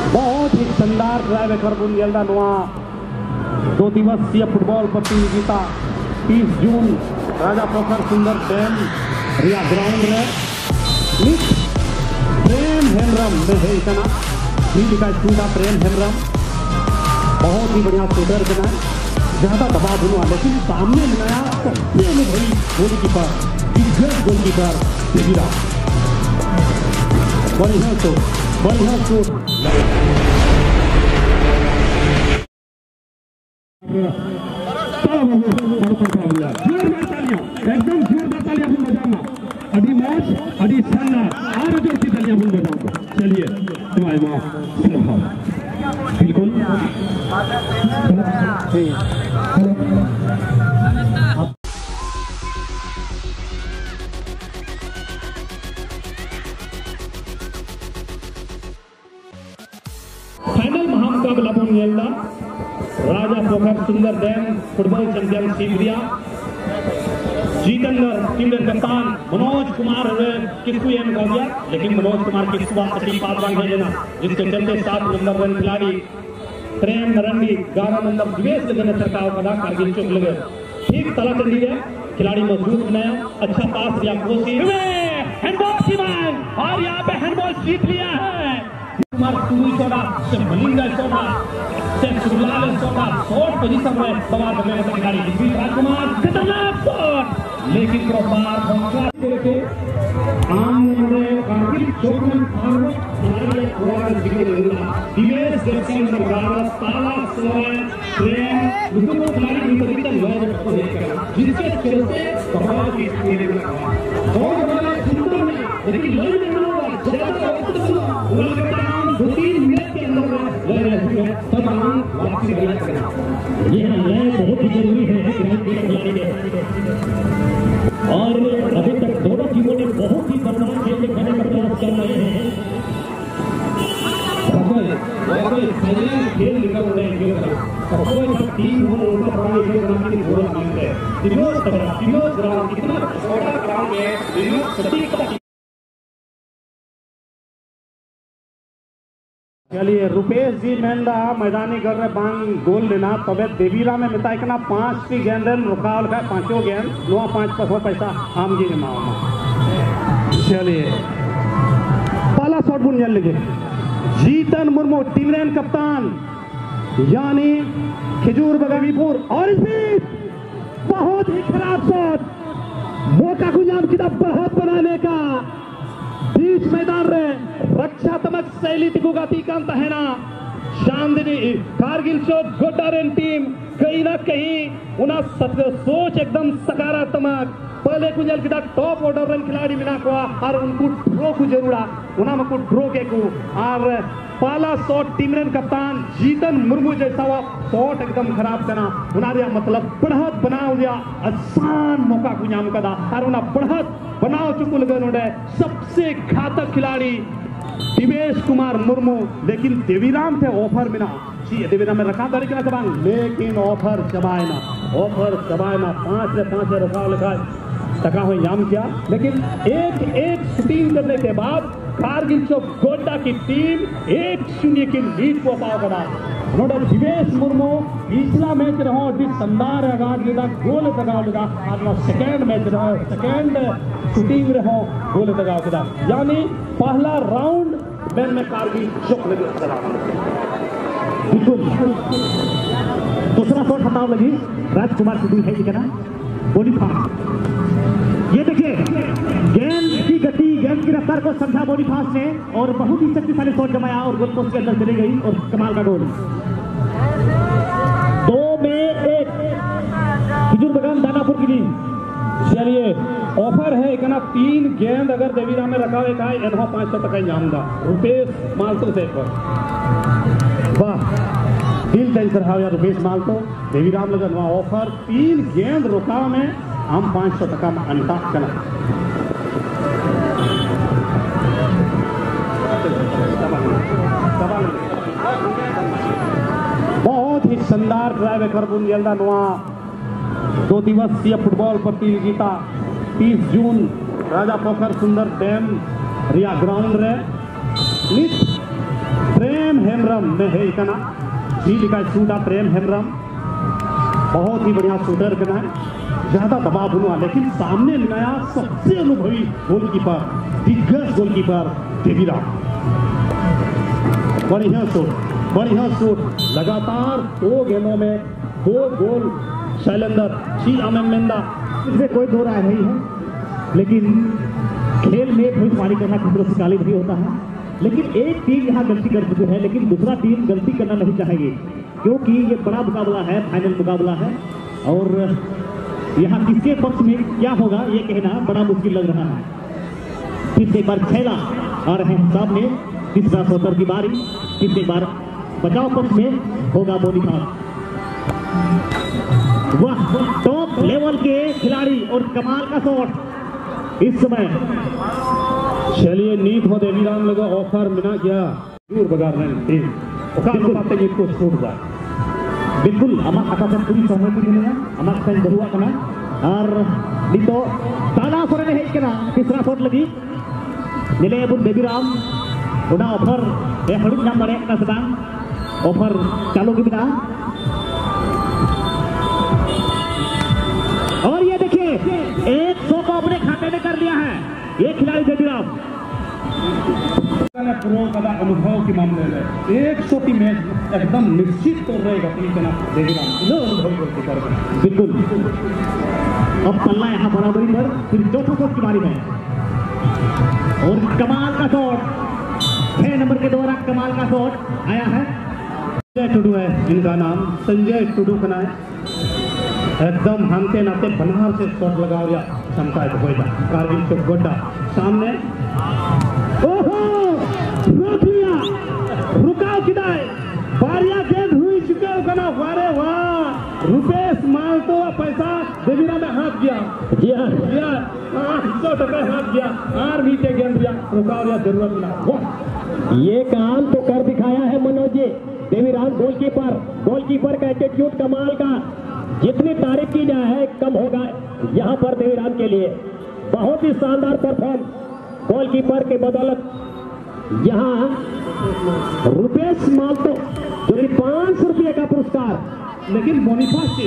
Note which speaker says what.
Speaker 1: बहुत ही शानदार ड्राइव कर बुंदेलदा नोआ 2 दिवसीय फुटबॉल प्रतियोगिता 30 जून राजा पोखर सुंदर डैम रिया ग्राउंड रे नित प्रेम हेमरम में है इतना का स्कूल प्रेम हेमरम बहुत ही बढ़िया शूटर बना ज्यादा दबाव होने वाले लेकिन सामने नया सबसे में भाई गोलकीपर दिग्गज गोलकीपर देवीरा बढ़िया शूट एकदम जोरदार तालियां अपन बजाना अभी मैच अभी शानदार और जोर की तालियां अपन बजाओ चलिए तुम्हारे मां बिल्कुल फाइनल महामुकाबला बुंदेलदा राजा पोखर सुंदर डैम फुटबॉल चैंपियनशिप रिया जीतंदर टीम के कप्तान मनोज कुमार किस्कू एम हो गया लेकिन मनोज कुमार किस्कू अति पात्र है लेना जिसके चलते 7 नंबर वन खिलाड़ी प्रेम नरंडी 11 नंबर दिवेश ने सरकार का कारगिल चौक लगे ठीक तला चंडी है खिलाड़ी मजबूत बनाया अच्छा पास दिया कोशिश हैंडबॉल और यहाँ पे हैंडबॉल जीत लिया है कुमार टूई छोड़ा से मलिंगा छोड़ा से सुलाल छोड़ा शॉट पोजीशन में सवार करने वाला खिलाड़ी जिसमें राजकुमार खतरनाक शॉट लेकिन क्रॉसबार पहुंचा के आम ने कारगिल चौक में फॉरवर्ड खिलाड़ी पूरा दिखे दिवेश जैसी नंबर 11 ताला सोए ट्रेन दुगुना खिलाड़ी की तरीके लॉज को देखकर जिसके चलते बहुत ही स्पीड में बहुत बड़ा सुंदर है लेकिन लॉज में ज्यादा वक्त 2-3 मिनट के अंदर तब हम वापसी करना ये बहुत ही जरूरी है और अभी तक दोनों टीमों ने बहुत ही बदलाव खेल के खड़े कर प्रयास कर रहे हैं खेल निकल रहे हैं टीम हो उनका बड़ा खेल पूरा मानते हैं तीनों ग्राउंड इतना छोटा ग्राउंड है सटीक चलिए रुपेश जी मेंदा मैदानी कर रहे बांग गोल लेना तबे देवीरा में मिता इतना 5 की गेंदन रुकावल का 5 गेंद 9-5 पर हो पैसा आम जी ने माओ चलिए पहला शॉट बुन जल लगे जीतन मुर्मू टीम रेन कप्तान यानी खिजूर बगवीपुर और बहुत ही खराब शॉट मौका गुजाम किताब बहुत बनाने का बीच मैदान रे रक्षात्मक शैली तिगुगाती कांता है ना शानदार कारगिल चौक गोटारेन टीम कहीं ना कहीं उना सोच एकदम सकारात्मक पहले कुछ टॉप ऑर्डर रन खिलाड़ी मिला को और उनको ड्रॉ को जरूरा उना में को ड्रॉ के को और पहला शॉट टीम रन कप्तान जीतन मुर्मू जैसा हुआ शॉट एकदम खराब करना उनारे मतलब बढ़त बनाओ दिया आसान मौका को नाम कदा और उना बढ़त बनाओ चुकुल गए सबसे घातक खिलाड़ी दिवेश कुमार मुर्मू लेकिन देवीराम थे ऑफर मिला देवीराम में रखा तरीके ना चबांग लेकिन ऑफर चबाए ना 5 से 5 रुका लिखा टका हो याम किया लेकिन एक शूटिंग करने के बाद कारगिल चौक गोड्डा की टीम 1-0 की लीड को पाव करा नोडल दिवेश मुर्मू पिछला मैच रहो जिस शानदार आगाज लेगा गोल लगाओ लगा और सेकंड मैच रहो सेकंड शूटिंग रहो गोल लगाओ लगा यानी पहला राउंड मैन में कारगिल चौक लगे बिल्कुल दूसरा शॉट हटाओ लगी राजकुमार शूटिंग है ठीक है ना बॉडी फास्ट ये देखिए गेंद की गति गेंद की रफ्तार को समझा बॉडी फास्ट ने और बहुत ही शक्तिशाली शॉट जमाया और गोल पोस्ट के अंदर चली गई और कमाल का गोल 2 में 1 खिजूर बगान दानापुर की टीम चलिए ऑफर है इतना 3 गेंद अगर देवीरा में रखा हुआ है इन्हों 500 तक जाऊंगा रुपेश मालतो से वाह दिल टेंशन हाव यार रुपेश मालतो देवीराम लगन वहां ऑफर 3 गेंद रुका में हम 500 टका में अंता चला बहुत ही शानदार ड्राइव कर बुंदेलदा नोआ 2 दिवसीय फुटबॉल प्रतियोगिता 30 जून राजा पोखर सुंदर डैम रिया ग्राउंड रे नित प्रेम है हेमरम में है इतना जी का शूट प्रेम हेमरम बहुत ही बढ़िया शूटर करना है, ज्यादा दबाव हुआ, लेकिन सामने नया सबसे अनुभवी गोलकीपर, दिग्गज गोलकीपर देवीराम। बढ़िया शूट, लगातार 2 गेंदों में 2 गोल शैलेंद्र सी अमेंदा, इसमें कोई दो राय नहीं है। लेकिन खेल में भविष्यवाणी करना किसी शिकाली नहीं होता है, लेकिन एक टीम यहाँ गलती कर चुकी है, लेकिन दूसरा टीम गलती करना नहीं चाहेगी, क्योंकि ये बड़ा मुकाबला है, फाइनल मुकाबला है, और यहाँ किसके पक्ष में क्या होगा ये कहना बड़ा मुश्किल लग रहा है। फिर से एक बार खेला आ रहे हैं सामने, तीसरा शॉटर की बारी, फिर से एक बार बचाव पक्ष में होगा बोनीफास। वाह, टॉप लेवल के खिलाड़ी और कमाल का शॉट इस समय। चलिए नीत हो देवीराम लगा ऑफर मिला क्या दूर बगा रहे टीम को छूट जाए। बिल्कुल आमाक आकाशन पूरी सहमति मिलेगा, आमाक सेन बहुआ कना और नितो ताना फरे हेज कना तीसरा शॉट लगी निले बुन देवीराम उना ऑफर ए हड़ुक नाम बड़े का सदांग ऑफर चालू की बिना। और ये देखिए 100 को अपने खाते में कर लिया है ये खिलाड़ी देवीराम। प्रो का अनुभव के मामले में 100 की मैच एकदम निश्चित तौर रहेगा देवीराम बिल्कुल। अब पल्ला यहाँ बराबरी पर, फिर चौथा शॉट की बारी में और कमाल का शॉट 6 नंबर के द्वारा कमाल का शॉट आया है। संजय टुडू है इनका नाम, संजय टुडू का नाम एकदम हमते नाते बनार से शॉट लगा दिया क्षमता है होगा कारगिल चौक गोड्डा सामने। ओहो रोक लिया, रुकाव किदाए बारिया गेंद हुई चुके ना, वारे वाह रुपेश माल तो पैसा देवीराम में हाथ गया, जी हाँ 800 टका हाथ गया और नीचे गेंद दिया, रुकाव दिया जरूरत मिला।
Speaker 2: ये काम तो कर दिखाया है मनोज जी देवीराम। गोलकीपर का एटीट्यूड कमाल का, जितनी तारीफ की जाए है कम होगा यहाँ पर देवीराम के लिए। बहुत ही शानदार परफॉर्म गोलकीपर के बदौलत। यहाँ रुपेश माल्तो जो कि 500 रुपये का पुरस्कार,
Speaker 1: लेकिन बोनीफास